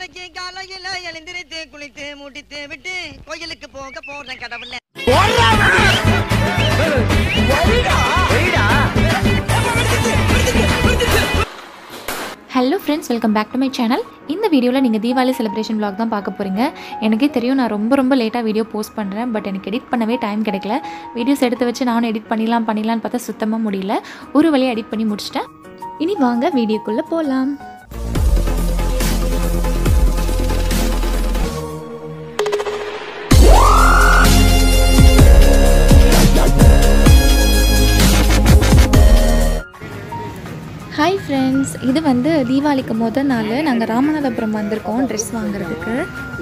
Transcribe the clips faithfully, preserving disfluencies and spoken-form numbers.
இன்னைக்கு காலையில எழுந்திருத்து குளித்து முடித்து விட்டு கோயிலுக்கு போக போறேன் கடவுளே. Hello friends, welcome back to my channel. இந்த வீடியோவில் நீங்கள் தீபாவளி செலிப்ரேஷன் vlog தான் பார்க்க போகிறீங்க. எனக்கே தெரியும் நான் ரொம்ப ரொம்ப லேட்டாக வீடியோ போஸ்ட் பண்ணுறேன். பட் எனக்கு எடிட் பண்ணவே டைம் கிடைக்கல. வீடியோஸ் எடுத்து வச்சு நானும் எடிட் பண்ணிடலாம் பண்ணிடலான்னு பார்த்தா சுத்தமாக முடியல. ஒரு வழியாக எடிட் பண்ணி முடிச்சிட்டேன். இனி வாங்க வீடியோக்குள்ளே போகலாம். ஹாய் ஃப்ரெண்ட்ஸ், இது வந்து தீபாவளிக்கு முதல் நாள் நாங்கள் ராமநாதபுரம் வந்திருக்கோம் ட்ரெஸ் வாங்குறதுக்கு.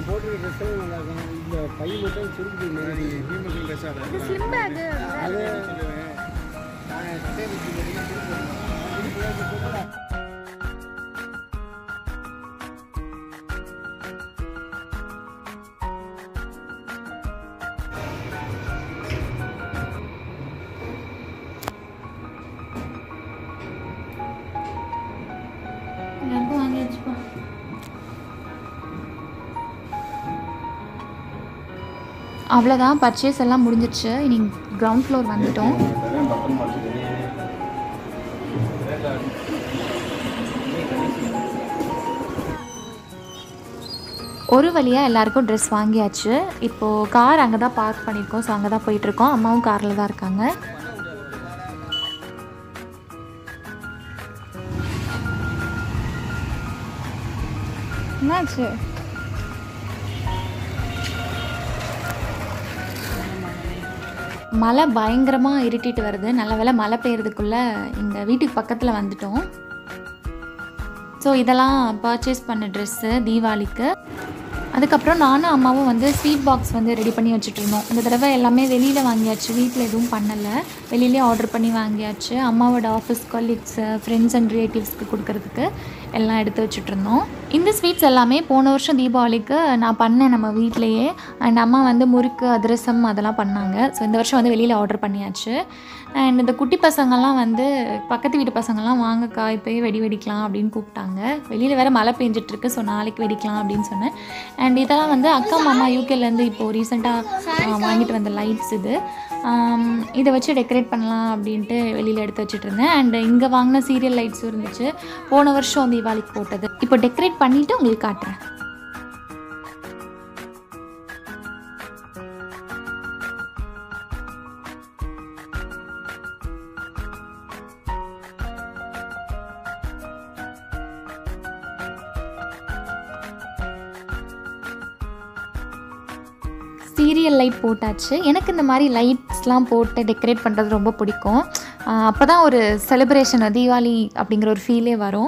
அவ்வளோதான், பர்ச்சேஸ் எல்லாம் முடிஞ்சிடுச்சு. இனி கிரவுண்ட் ஃப்ளோர் வந்துட்டோம். ஒரு வழியாக எல்லாருக்கும் ட்ரெஸ் வாங்கியாச்சு. இப்போது கார் அங்கே தான் பார்க் பண்ணியிருக்கோம். ஸோ அங்கே தான் போயிட்டுருக்கோம். அம்மாவும் காரில் தான் இருக்காங்க. என்னாச்சு? மழை பயங்கரமாக இருட்டிட்டு வருது. நல்ல வேளை மழை பெய்யறதுக்குள்ளே எங்கள் வீட்டுக்கு பக்கத்தில் வந்துட்டோம். ஸோ இதெல்லாம் பர்ச்சேஸ் பண்ண ட்ரெஸ்ஸு தீபாவளிக்கு. அதுக்கப்புறம் நானும் அம்மாவும் வந்து ஸ்வீட் பாக்ஸ் வந்து ரெடி பண்ணி வச்சுட்ருந்தோம். இந்த தடவை எல்லாமே வெளியில் வாங்கியாச்சு. வீட்டில் எதுவும் பண்ணலை, வெளியிலே ஆர்டர் பண்ணி வாங்கியாச்சு. அம்மாவோட ஆஃபீஸ் கொலீக்ஸு, ஃப்ரெண்ட்ஸ் அண்ட் ரிலேட்டிவ்ஸ்க்கு கொடுக்கறதுக்கு எல்லாம் எடுத்து வச்சுட்ருந்தோம். இந்த ஸ்வீட்ஸ் எல்லாமே போன வருஷம் தீபாவளிக்கு நான் பண்ணேன் நம்ம வீட்டிலையே. அண்ட் அம்மா வந்து முறுக்கு, அதிரசம் அதெல்லாம் பண்ணாங்க. ஸோ இந்த வருஷம் வந்து வெளியில் ஆர்டர் பண்ணியாச்சு. அண்ட் இந்த குட்டி பசங்கள்லாம் வந்து பக்கத்து வீட்டு பசங்கள்லாம் வாங்கக்கா இப்போயே வெடி வெடிக்கலாம் அப்படின்னு கூப்பிட்டாங்க. வெளியில் வேறு மழை பெஞ்சிட்ருக்கு. ஸோ நாளைக்கு வெடிக்கலாம் அப்படின்னு சொன்னேன். அண்ட் இதெல்லாம் வந்து அக்கா மாமா யூகேலேருந்து இப்போது ரீசெண்டாக வாங்கிட்டு வந்த லைட்ஸ். இது இதை வச்சு டெக்கரேட் பண்ணலாம் அப்படின்ட்டு வெளியில் எடுத்து வச்சுட்டு இருந்தேன். அண்ட் இங்கே வாங்கின சீரியல் லைட்ஸும் இருந்துச்சு, போன வருஷம் தீபாவளிக்கு போட்டது. இப்போ டெக்கரேட் பண்ணிவிட்டு உங்களுக்கு காட்டுறேன். சீரியல் லைட் போட்டாச்சு. எனக்கு இந்த மாதிரி லைட்ஸ்லாம் போட்டு டெக்கரேட் பண்ணுறது ரொம்ப பிடிக்கும். அப்போ தான் ஒரு செலிப்ரேஷன், தீபாவளி அப்படிங்கிற ஒரு ஃபீலே வரும்.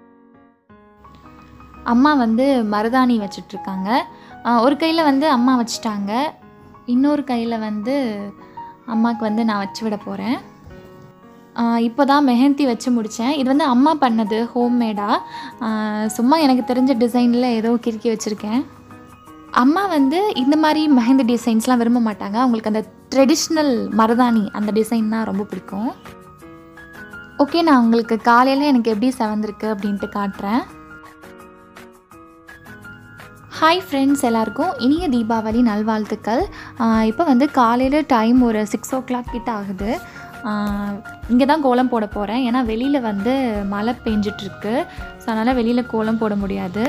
அம்மா வந்து மருதாணி வச்சிட்ருக்காங்க. ஒரு கையில் வந்து அம்மா வச்சுட்டாங்க, இன்னொரு கையில் வந்து அம்மாவுக்கு வந்து நான் வச்சு விட போகிறேன். இப்போ தான் மெஹந்தி வச்சு முடித்தேன். இது வந்து அம்மா பண்ணது, ஹோம்மேடாக. சும்மா எனக்கு தெரிஞ்ச டிசைனில் ஏதோ கிறுக்கி வச்சுருக்கேன். அம்மா வந்து இந்த மாதிரி மெஹந்தி டிசைன்ஸ்லாம் விரும்ப மாட்டாங்க. அவங்களுக்கு அந்த ட்ரெடிஷ்னல் மருதாணி அந்த டிசைன் தான் ரொம்ப பிடிக்கும். ஓகே, நான் உங்களுக்கு காலையில் எனக்கு எப்படி செவந்திருக்கு அப்படின்ட்டு காட்டுறேன். ஹாய் ஃப்ரெண்ட்ஸ், எல்லாருக்கும் இனிய தீபாவளி நல்வாழ்த்துக்கள். இப்போ வந்து காலையில் டைம் ஒரு சிக்ஸ் ஓ கிளாக் கிட்ட ஆகுது. இங்கே தான் கோலம் போட போகிறேன். ஏன்னா வெளியில் வந்து மழை பெஞ்சிட்ருக்கு. ஸோ அதனால் வெளியில் கோலம் போட முடியாது.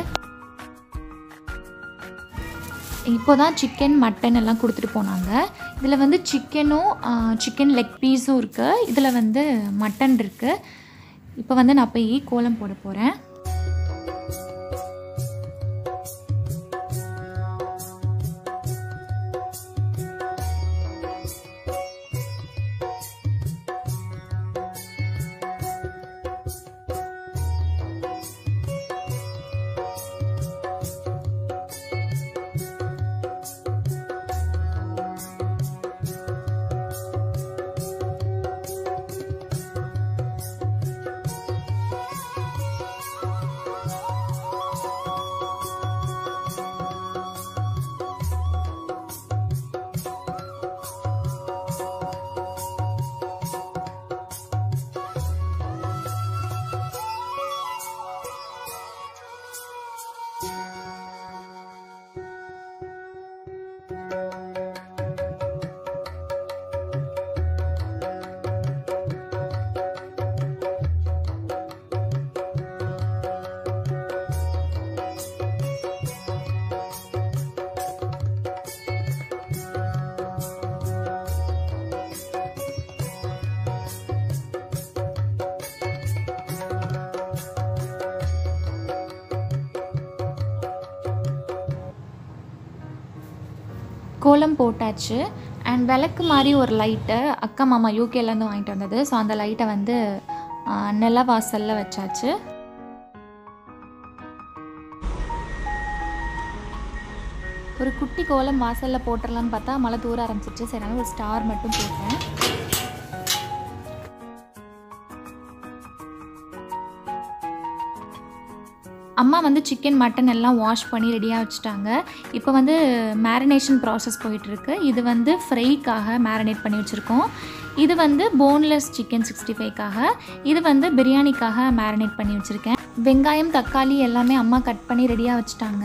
இப்போ தான் சிக்கன், மட்டன் எல்லாம் கொடுத்துட்டு போனாங்க. இதில் வந்து சிக்கனும் சிக்கன் லெக் பீஸும் இருக்குது. இதில் வந்து மட்டன் இருக்குது. இப்போ வந்து நான் போய் கோலம் போட போகிறேன். கோலம் போட்டாச்சு. அண்ட் விளக்கு மாதிரி ஒரு லைட்டை அக்கா மாமா யூகேலேருந்து வாங்கிட்டு வந்தது. ஸோ அந்த லைட்டை வந்து நில வாசலில் வச்சாச்சு. ஒரு குட்டி கோலம் வாசலில் போட்டுடலான்னு பார்த்தா மழை தூர ஆரம்பிச்சிச்சு. சரி, ஒரு ஸ்டார் மட்டும் போட்டேன். அம்மா வந்து சிக்கன் மட்டன் எல்லாம் வாஷ் பண்ணி ரெடியாக வச்சுட்டாங்க. இப்போ வந்து மேரினேஷன் ப்ராசஸ் போயிட்டுருக்கு. இது வந்து ஃப்ரைக்காக மேரினேட் பண்ணி வச்சுருக்கோம். இது வந்து போன்லெஸ் சிக்கன் சிக்ஸ்டி ஃபைவ்க்காக. இது வந்து பிரியாணிக்காக மேரினேட் பண்ணி வச்சுருக்கேன். வெங்காயம் தக்காளி எல்லாமே அம்மா கட் பண்ணி ரெடியாக வச்சுட்டாங்க.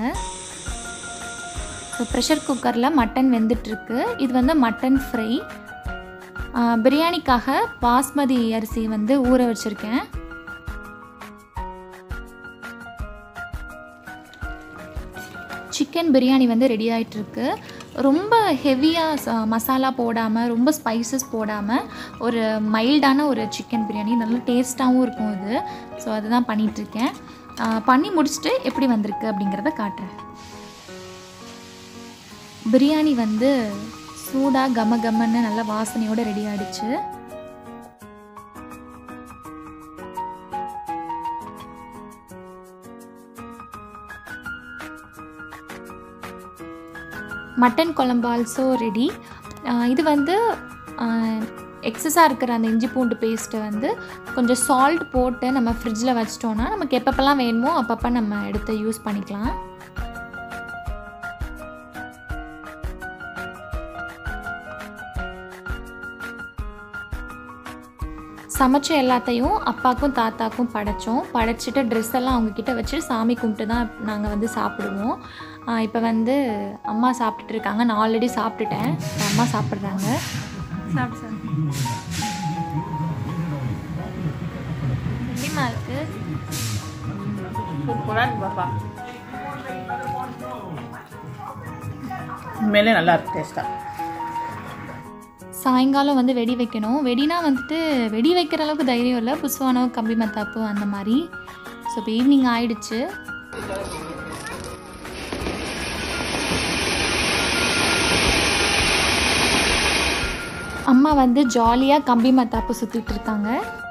ஸோ ப்ரெஷர் குக்கரில் மட்டன் வெந்துட்டுருக்கு. இது வந்து மட்டன் ஃப்ரை. பிரியாணிக்காக பாஸ்மதி அரிசி வந்து ஊற வச்சுருக்கேன். சிக்கன் பிரியாணி வந்து ரெடி ஆகிட்டுருக்கு. ரொம்ப ஹெவியாக மசாலா போடாமல், ரொம்ப ஸ்பைசஸ் போடாமல் ஒரு மைல்டான ஒரு சிக்கன் பிரியாணி, நல்ல டேஸ்ட்டாகவும் இருக்கும் இது. ஸோ அதுதான் பண்ணிகிட்ருக்கேன். பண்ணி முடிச்சுட்டு எப்படி வந்திருக்கு அப்படிங்கிறத காட்டுறேன். பிரியாணி வந்து சூடாக கம கமன்னு நல்ல வாசனையோடு ரெடி ஆகிடுச்சு. மட்டன் குழம்பு ஆல்சோ ரெடி. இது வந்து எக்ஸஸாக இருக்கிற அந்த இஞ்சி பூண்டு பேஸ்ட்டை வந்து கொஞ்சம் சால்ட் போட்டு நம்ம ஃப்ரிட்ஜில் வச்சிட்டோன்னா நமக்கு எப்பப்பெல்லாம் வேணுமோ அப்பப்போ நம்ம எடுத்து யூஸ் பண்ணிக்கலாம். சமைச்ச எல்லாத்தையும் அப்பாவுக்கும் தாத்தாக்கும் படைச்சோம். படைச்சிட்டு ட்ரெஸ் எல்லாம் அவங்கக்கிட்ட வச்சு சாமி கும்பிட்டு தான் நாங்கள் வந்து சாப்பிடுவோம். இப்போ வந்து அம்மா சாப்பிட்டுட்டு இருக்காங்க. நான் ஆல்ரெடி சாப்பிட்டுட்டேன். அம்மா சாப்பிட்றாங்க. சாப்பிட்டு சார் எப்படிமா இருக்கு? பாப்பா உண்மையிலே நல்லா இருக்கு டேஸ்ட்டாக. சாயங்காலம் வந்து வெடி வைக்கணும். வெடினா வந்துட்டு வெடி வைக்கிற அளவுக்கு தைரியம் இல்லை. புஸ்வானம் கம்பி மத்தாப்பு அந்த மாதிரி. ஸோ இப்போ ஈவினிங் ஆயிடுச்சு. அம்மா வந்து ஜாலியாக கம்பி மத்தாப்பு சுற்றிட்டு இருக்காங்க.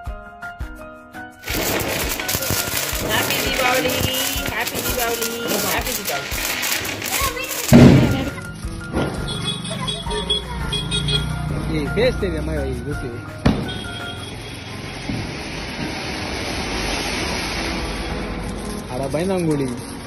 Happy Deepavali, happy Deepavali, happy Deepavali. ये फेस दे दिया मैं भाई दूसरी अरे भाई ना अंगुली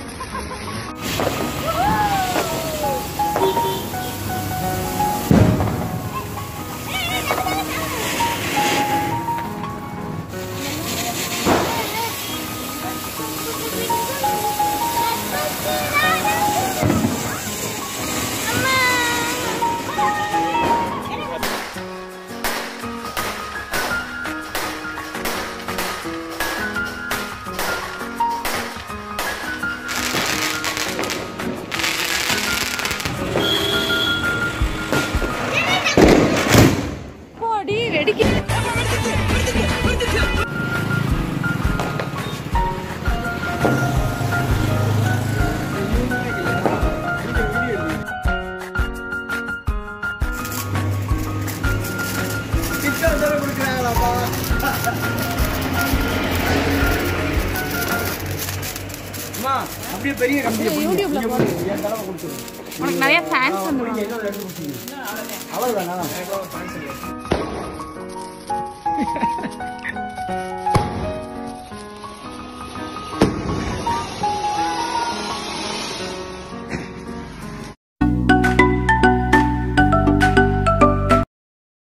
அப்படியே பெரிய கம்பி யூடியூப்ல போடு என் தடவை கொடுத்துரு உனக்கு நிறைய ஃபேன்ஸ் வந்துருவாங்க அவ்வளவுதானா